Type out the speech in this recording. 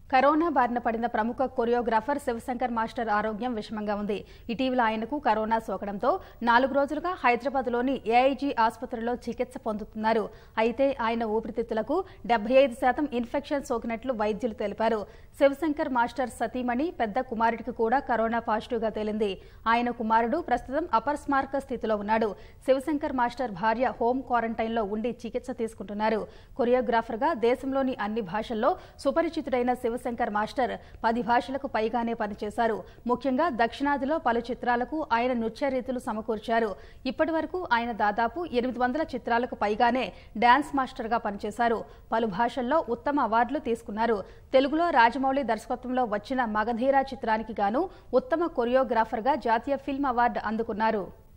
Corona బారిన పడిన ప్రముఖ కొరియోగ్రాఫర్ శివశంకర్ మాస్టర్ ఆరోగ్యం విషమంగా ఉంది. ఇటీవల ఆయనకు కరోనా సోకడంతో 4 రోజులుగా హైదరాబాద్లోని A.I.G ఆసుపత్రిలో చికిత్స పొందుతున్నారు. అయితే ఆయన ఊపిరితిత్తులకు 75% ఇన్ఫెక్షన్ సోకినట్లు వైద్యులు తెలిపారు. శివశంకర్ మాస్టర్ సతీమణి పెద్ద కుమారుడికి కూడా కరోనా పాజిటివ్గా తేలింది. ఆయన కుమారుడు ప్రస్తుతం అపస్మారక స్థితిలో ఉన్నాడు. శివశంకర్ మాస్టర్ భార్య హోం క్వారంటైన్లో ఉండి చికిత్స తీసుకుంటున్నారు. కొరియోగ్రాఫర్గా దేశంలోని అన్ని భాషల్లో సుపరిచితుడైన శివశంకర్ మాస్టర్ 10 భాషలకు పైగానే పనిచేశారు. ముఖ్యంగా దక్షిణాదిలో పలు చిత్రాలకు ఆయన నృత్య రీతులు సమకూర్చారు. ఇప్పటి వరకు ఆయన దాదాపు 800 చిత్రాలకు పైగానే డాన్స్ మాస్టర్గా పనిచేశారు. పలు భాషల్లో ఉత్తమ అవార్డులు తీసుకున్నారు. తెలుగులో రాజమౌళి దర్శకత్వంలో వచ్చిన మగధీర చిత్రానికి గాను ఉత్తమ కొరియోగ్రాఫర్గా జాతీయ ఫిల్మ్ అవార్డు అందుకున్నారు.